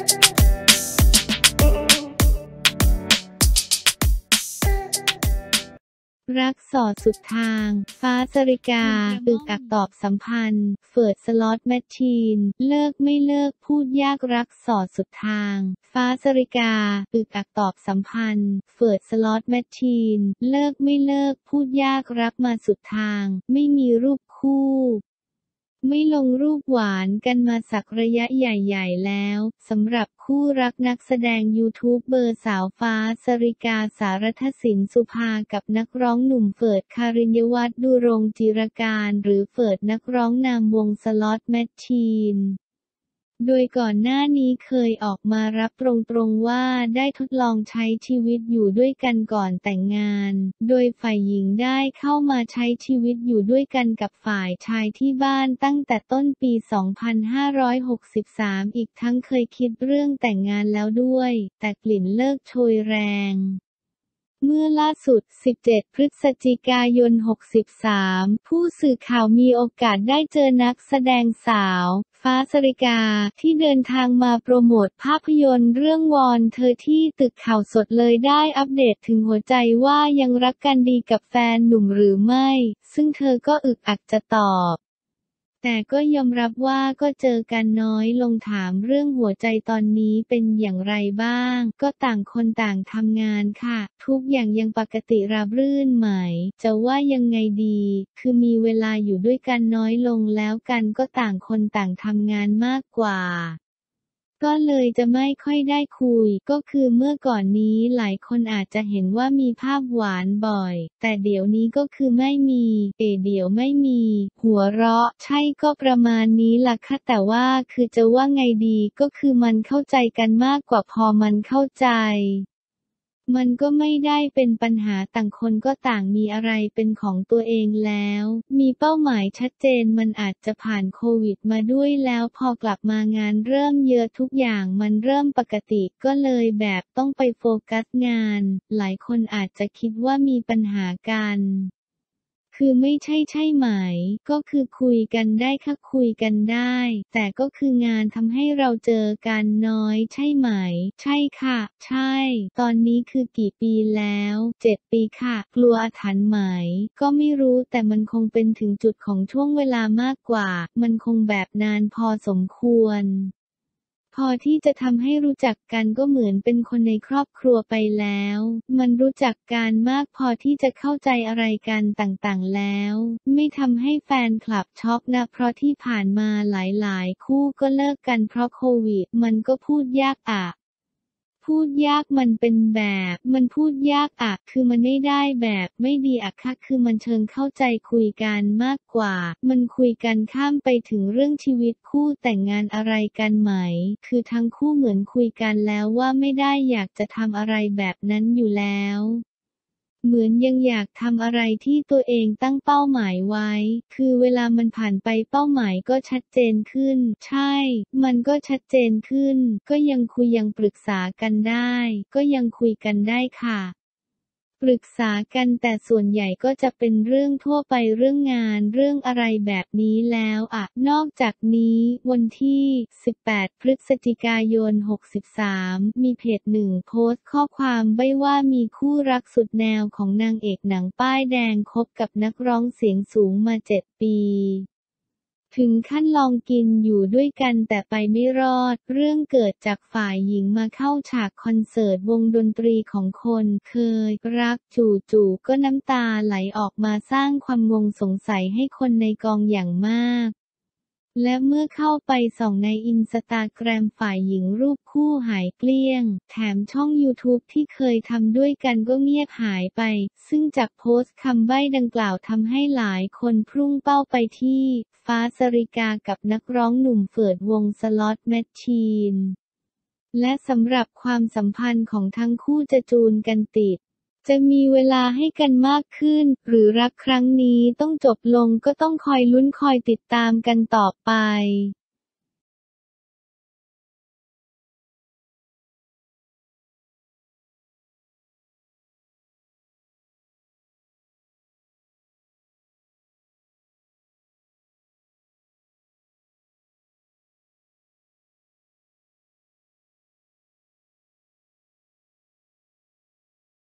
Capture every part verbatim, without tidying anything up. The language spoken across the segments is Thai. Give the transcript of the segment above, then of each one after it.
รักสอดสุดทาง ฟ้าสริกา อึกอักตอบสัมพันธ์ เฟิร์ดสล็อตแมชชีน เลิกไม่เลิกพูดยากรักสอดสุดทาง ฟ้าสริกา อึกอักตอบสัมพันธ์ เฟิร์ดสล็อตแมชชีน เลิกไม่เลิกพูดยากรักมาสุดทาง ไม่มีรูปคู่ไม่ลงรูปหวานกันมาสักระยะใหญ่ๆแล้วสำหรับคู่รักนักแสดงยูทูบเบอร์สาวฟ้าสริกาสารทศิลป์สุภากับนักร้องหนุ่มเฟิร์ดคารินยวัฒน์ดุรงค์จิรการหรือเฟิร์ดนักร้องนำวงสล็อตแมชชีนโดยก่อนหน้านี้เคยออกมารับตรงๆว่าได้ทดลองใช้ชีวิตอยู่ด้วยกันก่อนแต่งงานโดยฝ่ายหญิงได้เข้ามาใช้ชีวิตอยู่ด้วยกันกับฝ่ายชายที่บ้านตั้งแต่ต้นปี สองพันห้าร้อยหกสิบสาม อีกทั้งเคยคิดเรื่องแต่งงานแล้วด้วยแต่กลิ่นเลิกโชยแรงเมื่อล่าสุด สิบเจ็ด พฤศจิกายน หกสิบสาม ผู้สื่อข่าวมีโอกาสได้เจอนักแสดงสาว ฟ้าสริกา ที่เดินทางมาโปรโมทภาพยนตร์เรื่องวอนเธอที่ตึกข่าวสดเลยได้อัปเดตถึงหัวใจว่ายังรักกันดีกับแฟนหนุ่มหรือไม่ ซึ่งเธอก็อึกอักจะตอบแต่ก็ยอมรับว่าก็เจอกันน้อยลงถามเรื่องหัวใจตอนนี้เป็นอย่างไรบ้างก็ต่างคนต่างทำงานค่ะทุกอย่างยังปกติราบรื่นไหมจะว่ายังไงดีคือมีเวลาอยู่ด้วยกันน้อยลงแล้วกันก็ต่างคนต่างทำงานมากกว่าก็เลยจะไม่ค่อยได้คุยก็คือเมื่อก่อนนี้หลายคนอาจจะเห็นว่ามีภาพหวานบ่อยแต่เดี๋ยวนี้ก็คือไม่มีเอ๋เดี๋ยวไม่มีหัวเราะใช่ก็ประมาณนี้ล่ะค่ะแต่ว่าคือจะว่าไงดีก็คือมันเข้าใจกันมากกว่าพอมันเข้าใจมันก็ไม่ได้เป็นปัญหาต่างคนก็ต่างมีอะไรเป็นของตัวเองแล้วมีเป้าหมายชัดเจนมันอาจจะผ่านโควิดมาด้วยแล้วพอกลับมางานเริ่มเยอะทุกอย่างมันเริ่มปกติก็เลยแบบต้องไปโฟกัสงานหลายคนอาจจะคิดว่ามีปัญหากันคือไม่ใช่ใช่ไหมก็คือคุยกันได้ค่ะคุยกันได้แต่ก็คืองานทำให้เราเจอกันน้อยใช่ไหมใช่ค่ะใช่ตอนนี้คือกี่ปีแล้วเจ็ดปีค่ะกลัวอาถรรพ์ไหมก็ไม่รู้แต่มันคงเป็นถึงจุดของช่วงเวลามากกว่ามันคงแบบนานพอสมควรพอที่จะทำให้รู้จักกันก็เหมือนเป็นคนในครอบครัวไปแล้วมันรู้จักกันมากพอที่จะเข้าใจอะไรกันต่างๆแล้วไม่ทำให้แฟนคลับช็อกนะเพราะที่ผ่านมาหลายๆคู่ก็เลิกกันเพราะโควิดมันก็พูดยากอะพูดยากมันเป็นแบบมันพูดยากอะคือมันไม่ได้แบบไม่ดีอะค่ะคือมันเชิงเข้าใจคุยกันมากกว่ามันคุยกันข้ามไปถึงเรื่องชีวิตคู่แต่งงานอะไรกันไหมคือทั้งคู่เหมือนคุยกันแล้วว่าไม่ได้อยากจะทำอะไรแบบนั้นอยู่แล้วเหมือนยังอยากทำอะไรที่ตัวเองตั้งเป้าหมายไว้คือเวลามันผ่านไปเป้าหมายก็ชัดเจนขึ้นใช่มันก็ชัดเจนขึ้นก็ยังคุยยังปรึกษากันได้ก็ยังคุยกันได้ค่ะปรึกษากันแต่ส่วนใหญ่ก็จะเป็นเรื่องทั่วไปเรื่องงานเรื่องอะไรแบบนี้แล้วอะนอกจากนี้วันที่ สิบแปด พฤศจิกายน หกสิบสาม มีเพจหนึ่งโพสต์ข้อความไว้ว่ามีคู่รักสุดแนวของนางเอกหนังป้ายแดงคบกับนักร้องเสียงสูงมาเจ็ดปีถึงขั้นลองกินอยู่ด้วยกันแต่ไปไม่รอดเรื่องเกิดจากฝ่ายหญิงมาเข้าฉากคอนเสิร์ตวงดนตรีของคนเคยรักจู่ๆก็น้ำตาไหลออกมาสร้างความงงสงสัยให้คนในกองอย่างมากและเมื่อเข้าไปส่องในอินสตาแกรมฝ่ายหญิงรูปคู่หายเกลี้ยงแถมช่อง YouTube ที่เคยทำด้วยกันก็เงียบหายไปซึ่งจากโพสต์คำใบ้ดังกล่าวทำให้หลายคนพุ่งเป้าไปที่ฟ้าสริกากับนักร้องหนุ่มเฟิร์ดวงสล็อตแมชชีนและสำหรับความสัมพันธ์ของทั้งคู่จะจูนกันติดจะมีเวลาให้กันมากขึ้นหรือรักครั้งนี้ต้องจบลงก็ต้องคอยลุ้นคอยติดตามกันต่อไป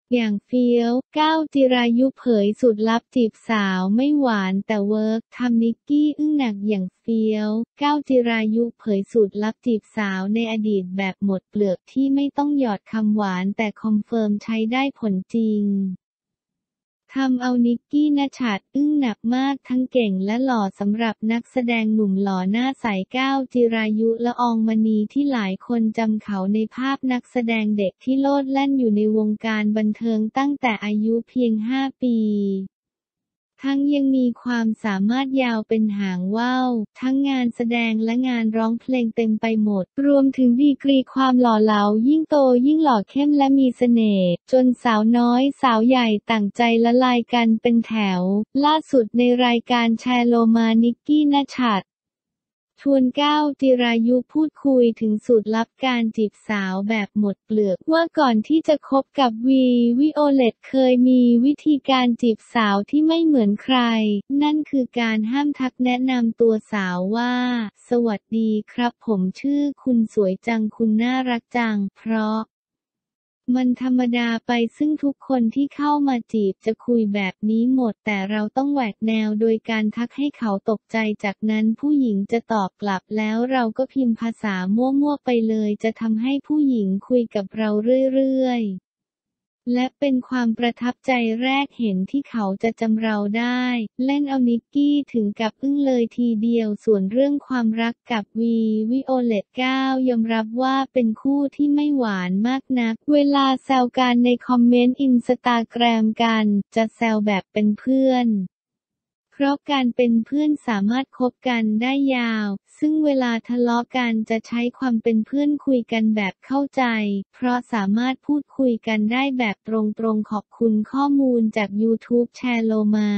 อย่างเฟี้ยว ก้าว จิรายุเผยสูตรลับจีบสาวไม่หวานแต่เวิร์กทำนิกกี้อึ้งหนักอย่างเฟี้ยว ก้าว จิรายุเผยสูตรลับจีบสาวในอดีตแบบหมดเปลือกที่ไม่ต้องหยอดคำหวานแต่คอนเฟิร์มใช้ได้ผลจริงทำเอานิกกี้ณฉัตรอึ้งหนักมากทั้งเก่งและหล่อสำหรับนักแสดงหนุ่มหล่อหน้าใสก้าว จิรายุละอองมณีที่หลายคนจำเขาในภาพนักแสดงเด็กที่โลดแล่นอยู่ในวงการบันเทิงตั้งแต่อายุเพียงห้าปีทั้งยังมีความสามารถยาวเป็นหางว่าวทั้งงานแสดงและงานร้องเพลงเต็มไปหมดรวมถึงดีกรีความหล่อเหลายิ่งโตยิ่งหล่อเข้มและมีเสน่ห์จนสาวน้อยสาวใหญ่ต่างใจละลายกันเป็นแถวล่าสุดในรายการแชร์โลมานิกกี้ณฉัตรชวนก้าว จิรายุพูดคุยถึงสูตรลับการจีบสาวแบบหมดเปลือกว่าก่อนที่จะคบกับวี วิโอเลตเคยมีวิธีการจีบสาวที่ไม่เหมือนใครนั่นคือการห้ามทักแนะนำตัวสาวว่าสวัสดีครับผมชื่อคุณสวยจังคุณน่ารักจังเพราะมันธรรมดาไปซึ่งทุกคนที่เข้ามาจีบจะคุยแบบนี้หมดแต่เราต้องแหวกแนวโดยการทักให้เขาตกใจจากนั้นผู้หญิงจะตอบกลับแล้วเราก็พิมพ์ภาษามั่วๆไปเลยจะทำให้ผู้หญิงคุยกับเราเรื่อยๆและเป็นความประทับใจแรกเห็นที่เขาจะจำเราได้เล่นเอานิกกี้ถึงกับอึ้งเลยทีเดียวส่วนเรื่องความรักกับวี วิโอเลตก้าวยอมรับว่าเป็นคู่ที่ไม่หวานมากนักเวลาแซวกันในคอมเมนต์อินสตาแกรมกันจะแซวแบบเป็นเพื่อนเพราะการเป็นเพื่อนสามารถคบกันได้ยาวซึ่งเวลาทะเลาะกันจะใช้ความเป็นเพื่อนคุยกันแบบเข้าใจเพราะสามารถพูดคุยกันได้แบบตรงๆขอบคุณข้อมูลจาก ยูทูบ แชร์โลมา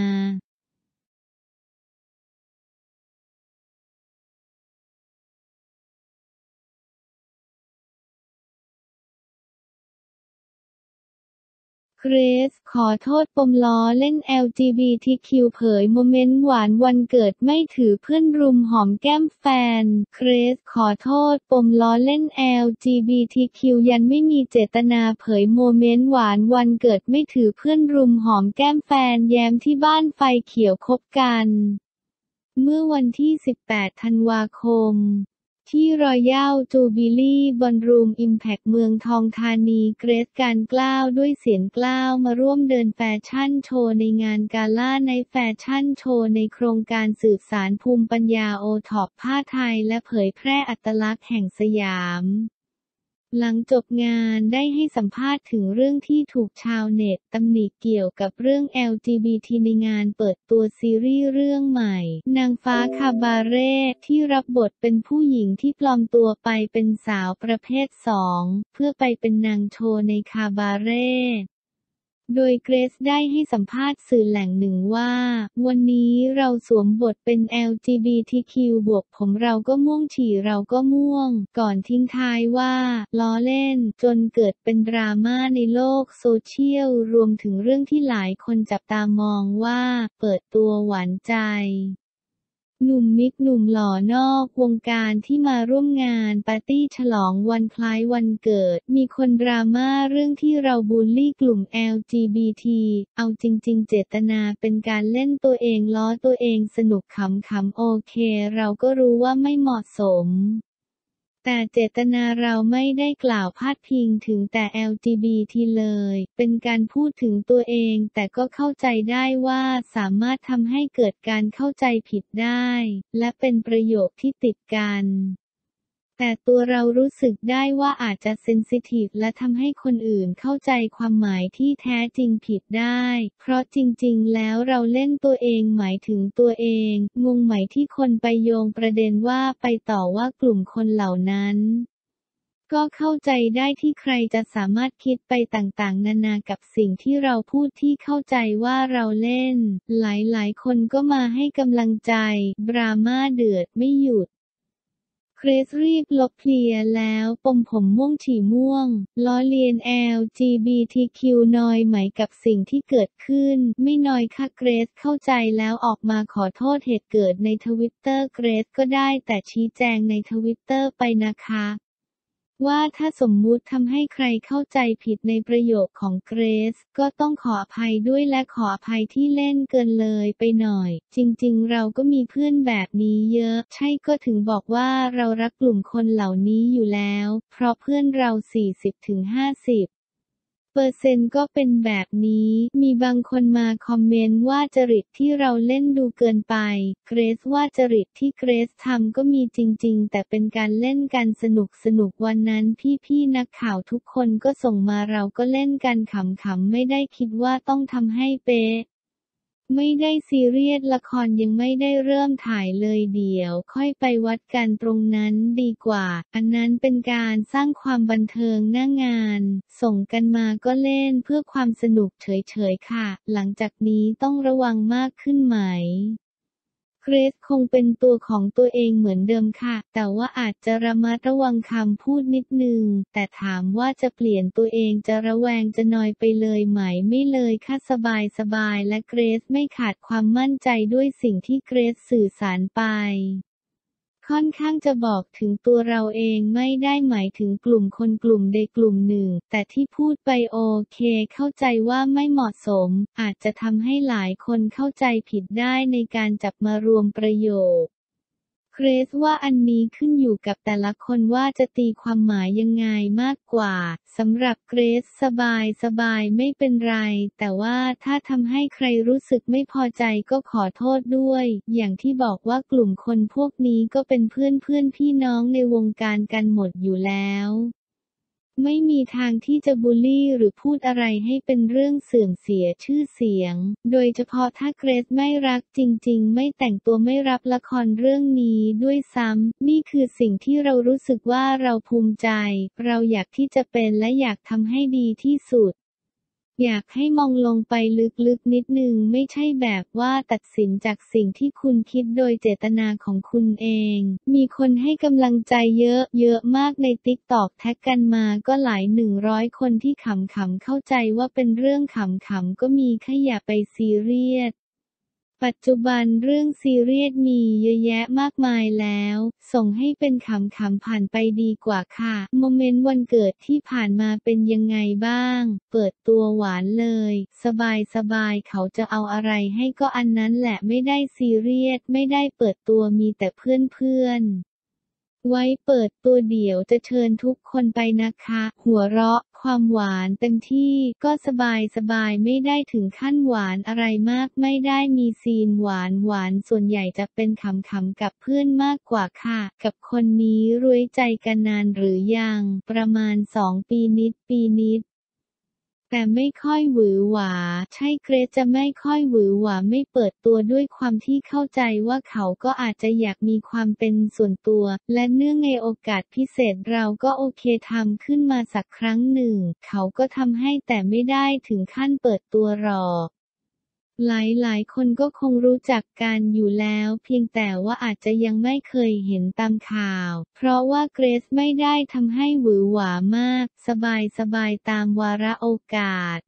เกรซขอโทษปมล้อเล่น แอล จี บี ที คิว เผยโมเมนต์หวานวันเกิดไม่ถือเพื่อนรุมหอมแก้มแฟนเกรซขอโทษปมล้อเล่น แอล จี บี ที คิว ยันไม่มีเจตนาเผยโมเมนต์หวานวันเกิดไม่ถือเพื่อนรุมหอมแก้มแฟนแย้มที่บ้านไฟเขียวคบกันเมื่อวันที่ สิบแปด ธันวาคมที่รอยัลจูบิลี่บอลรูมอิมแพคเมืองทองธานีเกรซ การกล้าวด้วยเสียงกล้าวมาร่วมเดินแฟชั่นโชว์ในงานกาล่าไนท์แฟชั่นโชว์ในโครงการสืบสานภูมิปัญญาโอท็อปผ้าไทยและเผยแพร่อัตลักษณ์แห่งสยามหลังจบงานได้ให้สัมภาษณ์ถึงเรื่องที่ถูกชาวเน็ตตำหนิเกี่ยวกับเรื่อง แอล จี บี ที ในงานเปิดตัวซีรีส์เรื่องใหม่นางฟ้าคาบาเร่ที่รับบทเป็นผู้หญิงที่ปลอมตัวไปเป็นสาวประเภทสองเพื่อไปเป็นนางโชว์ในคาบาเร่โดยเกรซได้ให้สัมภาษณ์สื่อแหล่งหนึ่งว่าวันนี้เราสวมบทเป็น แอล จี บี ที คิว บวกผมเราก็ม่วงฉี่เราก็ม่วงก่อนทิ้งท้ายว่าล้อเล่นจนเกิดเป็นดราม่าในโลกโซเชียลรวมถึงเรื่องที่หลายคนจับตามองว่าเปิดตัวหวานใจหนุ่มมิกหนุ่มหล่อนอกวงการที่มาร่วมงานปาร์ตี้ฉลองวันคล้ายวันเกิดมีคนดราม่าเรื่องที่เราบูลลี่กลุ่ม แอล จี บี ที เอาจริงๆเจตนาเป็นการเล่นตัวเองล้อตัวเองสนุกขำๆโอเคเราก็รู้ว่าไม่เหมาะสมแต่เจตนาเราไม่ได้กล่าวพาดพิงถึงแต่ แอล จี บี ที เลยเป็นการพูดถึงตัวเองแต่ก็เข้าใจได้ว่าสามารถทำให้เกิดการเข้าใจผิดได้และเป็นประโยคที่ติดกันแต่ตัวเรารู้สึกได้ว่าอาจจะเซนซิทีฟและทำให้คนอื่นเข้าใจความหมายที่แท้จริงผิดได้เพราะจริงๆแล้วเราเล่นตัวเองหมายถึงตัวเองงงไหมที่คนไปโยงประเด็นว่าไปต่อว่ากลุ่มคนเหล่านั้นก็เข้าใจได้ที่ใครจะสามารถคิดไปต่างๆนานากับสิ่งที่เราพูดที่เข้าใจว่าเราเล่นหลายๆคนก็มาให้กำลังใจดราม่าเดือดไม่หยุดเกรซรีบลบเคลียร์แล้วปมผมม่วงฉี่ม่วงล้อเลียน แอล จี บี ที คิว นอยไหมกับสิ่งที่เกิดขึ้นไม่นอยค่ะเกรซเข้าใจแล้วออกมาขอโทษเหตุเกิดในทวิตเตอร์เกรซก็ได้แต่ชี้แจงในทวิตเตอร์ไปนะคะว่าถ้าสมมุติทำให้ใครเข้าใจผิดในประโยคของเกรซก็ต้องขออภัยด้วยและขออภัยที่เล่นเกินเลยไปหน่อยจริงๆเราก็มีเพื่อนแบบนี้เยอะใช่ก็ถึงบอกว่าเรารักกลุ่มคนเหล่านี้อยู่แล้วเพราะเพื่อนเรา สี่สิบถึงห้าสิบเปอร์เซ็นต์ก็เป็นแบบนี้มีบางคนมาคอมเมนต์ว่าจริตที่เราเล่นดูเกินไปเกรซว่าจริตที่เกรซทำก็มีจริงๆแต่เป็นการเล่นกันสนุกสนุกวันนั้นพี่ๆนักข่าวทุกคนก็ส่งมาเราก็เล่นกันขำๆไม่ได้คิดว่าต้องทำให้เป๊ะไม่ได้ซีเรียสละครยังไม่ได้เริ่มถ่ายเลยเดี๋ยวค่อยไปวัดกันตรงนั้นดีกว่าอันนั้นเป็นการสร้างความบันเทิงหน้างานส่งกันมาก็เล่นเพื่อความสนุกเฉยๆค่ะหลังจากนี้ต้องระวังมากขึ้นไหมเกรซคงเป็นตัวของตัวเองเหมือนเดิมค่ะแต่ว่าอาจจะระมัดระวังคำพูดนิดนึงแต่ถามว่าจะเปลี่ยนตัวเองจะระแวงจะนอยไปเลยไหมไม่เลยค่ะสบายสบายและเกรซไม่ขาดความมั่นใจด้วยสิ่งที่เกรซสื่อสารไปค่อนข้างจะบอกถึงตัวเราเองไม่ได้หมายถึงกลุ่มคนกลุ่มใดกลุ่มหนึ่งแต่ที่พูดไปโอเคเข้าใจว่าไม่เหมาะสมอาจจะทำให้หลายคนเข้าใจผิดได้ในการจับมารวมประโยคเกรซว่าอันนี้ขึ้นอยู่กับแต่ละคนว่าจะตีความหมายยังไงมากกว่าสำหรับเกรซสบายสบายไม่เป็นไรแต่ว่าถ้าทำให้ใครรู้สึกไม่พอใจก็ขอโทษด้วยอย่างที่บอกว่ากลุ่มคนพวกนี้ก็เป็นเพื่อนเพื่อนพี่น้องในวงการกันหมดอยู่แล้วไม่มีทางที่จะบูลลี่หรือพูดอะไรให้เป็นเรื่องเสื่อมเสียชื่อเสียงโดยเฉพาะถ้าเกรซไม่รักจริงๆไม่แต่งตัวไม่รับละครเรื่องนี้ด้วยซ้ำนี่คือสิ่งที่เรารู้สึกว่าเราภูมิใจเราอยากที่จะเป็นและอยากทำให้ดีที่สุดอยากให้มองลงไปลึกๆนิดนึงไม่ใช่แบบว่าตัดสินจากสิ่งที่คุณคิดโดยเจตนาของคุณเองมีคนให้กำลังใจเยอะเยอะมากในติ๊กตอกแท็กกันมาก็หลายหนึ่งร้อยคนที่ขำๆเข้าใจว่าเป็นเรื่องขำๆก็มีแค่อย่าไปซีเรียสปัจจุบันเรื่องซีเรียสมีเยอะแยะมากมายแล้วส่งให้เป็นขำๆผ่านไปดีกว่าค่ะโมเมนต์วันเกิดที่ผ่านมาเป็นยังไงบ้างเปิดตัวหวานเลยสบายๆเขาจะเอาอะไรให้ก็อันนั้นแหละไม่ได้ซีเรียสไม่ได้เปิดตัวมีแต่เพื่อนๆไว้เปิดตัวเดี๋ยวจะเชิญทุกคนไปนะคะหัวเราะความหวานเต็มที่ก็สบายสบายไม่ได้ถึงขั้นหวานอะไรมากไม่ได้มีซีนหวานหวานส่วนใหญ่จะเป็นขำๆกับเพื่อนมากกว่าค่ะกับคนนี้รู้ใจกันนานหรือยังประมาณสองปีนิดปีนิดแต่ไม่ค่อยหวือหวาใช่เกรซจะไม่ค่อยหวือหวาไม่เปิดตัวด้วยความที่เข้าใจว่าเขาก็อาจจะอยากมีความเป็นส่วนตัวและเนื่องในโอกาสพิเศษเราก็โอเคทำขึ้นมาสักครั้งหนึ่งเขาก็ทำให้แต่ไม่ได้ถึงขั้นเปิดตัวหรอกหลายๆคนก็คงรู้จักกันอยู่แล้วเพียงแต่ว่าอาจจะยังไม่เคยเห็นตามข่าวเพราะว่าเกรซไม่ได้ทำให้หวือหวามากสบายๆตามวาระโอกาส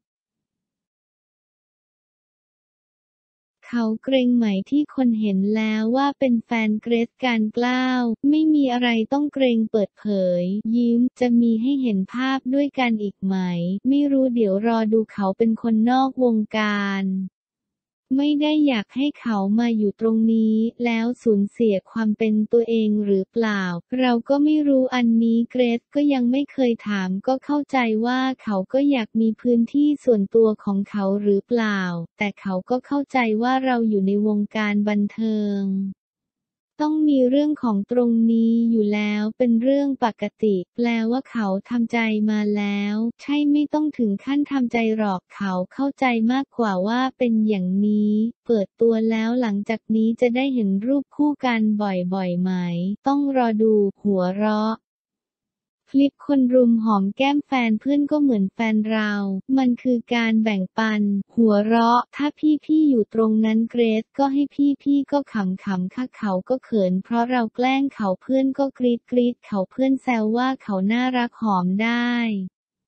เขาเกรงไหมที่คนเห็นแล้วว่าเป็นแฟนเกรซการกล้าวไม่มีอะไรต้องเกรงเปิดเผยยิ้มจะมีให้เห็นภาพด้วยกันอีกไหมไม่รู้เดี๋ยวรอดูเขาเป็นคนนอกวงการไม่ได้อยากให้เขามาอยู่ตรงนี้แล้วสูญเสียความเป็นตัวเองหรือเปล่าเราก็ไม่รู้อันนี้เกรซก็ยังไม่เคยถามก็เข้าใจว่าเขาก็อยากมีพื้นที่ส่วนตัวของเขาหรือเปล่าแต่เขาก็เข้าใจว่าเราอยู่ในวงการบันเทิงต้องมีเรื่องของตรงนี้อยู่แล้วเป็นเรื่องปกติแปลว่าเขาทำใจมาแล้วใช่ไม่ต้องถึงขั้นทำใจหรอกเขาเข้าใจมากกว่าว่าเป็นอย่างนี้เปิดตัวแล้วหลังจากนี้จะได้เห็นรูปคู่กันบ่อยๆไหมต้องรอดูหัวเราะคลิปคนรุมหอมแก้มแฟนเพื่อนก็เหมือนแฟนเรามันคือการแบ่งปันหัวเราะถ้าพี่ๆอยู่ตรงนั้นเกรซก็ให้พี่ๆก็ขำๆค่ะเขาก็เขินเพราะเราแกล้งเขาเพื่อนก็กรี๊ดกรี๊ดเขาเพื่อนแซวว่าเขาน่ารักหอมได้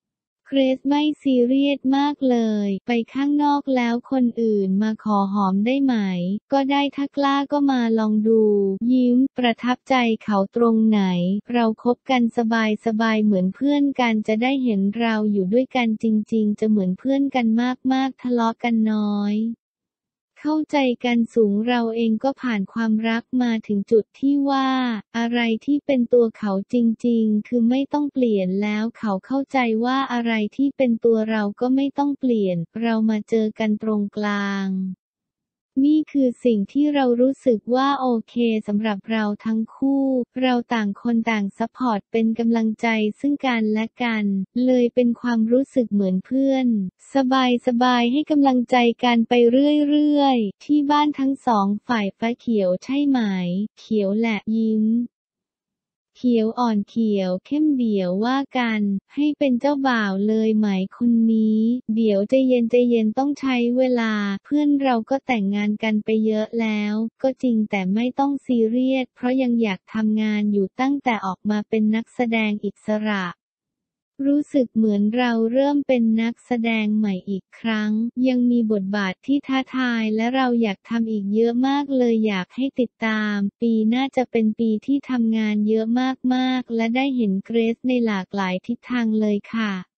เกรซไม่ซีเรียสมากเลย ไปข้างนอกแล้วคนอื่นมาขอหอมได้ไหม ก็ได้ถ้ากล้าก็มาลองดู ยิ้ม ประทับใจเขาตรงไหน เราคบกันสบายๆเหมือนเพื่อนกันจะได้เห็นเราอยู่ด้วยกันจริงๆจะเหมือนเพื่อนกันมากๆทะเลาะกันน้อยเข้าใจกันสูงเราเองก็ผ่านความรักมาถึงจุดที่ว่า อะไรที่เป็นตัวเขาจริงๆคือไม่ต้องเปลี่ยนแล้วเขาเข้าใจว่าอะไรที่เป็นตัวเราก็ไม่ต้องเปลี่ยน เรามาเจอกันตรงกลางนี่คือสิ่งที่เรารู้สึกว่าโอเคสำหรับเราทั้งคู่ เราต่างคนต่างซัพพอร์ตเป็นกำลังใจซึ่งกันและกัน เลยเป็นความรู้สึกเหมือนเพื่อน สบายๆให้กำลังใจกันไปเรื่อยๆ ที่บ้านทั้งสองฝ่ายฟ้าเขียวใช่ไหม เขียวแหละยิ้ม เขียวอ่อนเขียวเข้มเดี๋ยวว่ากัน ให้เป็นเจ้าบ่าวเลยไหมคนนี้ เดี๋ยวใจเย็นใจเย็นต้องใช้เวลา เพื่อนเราก็แต่งงานกันไปเยอะแล้ว ก็จริงแต่ไม่ต้องซีเรียสเพราะยังอยากทำงานอยู่ตั้งแต่ออกมาเป็นนักแสดงอิสระรู้สึกเหมือนเราเริ่มเป็นนักแสดงใหม่อีกครั้ง ยังมีบทบาทที่ท้าทายและเราอยากทำอีกเยอะมากเลยอยากให้ติดตาม ปีหน้าจะเป็นปีที่ทำงานเยอะมากๆและได้เห็นเกรซในหลากหลายทิศทางเลยค่ะ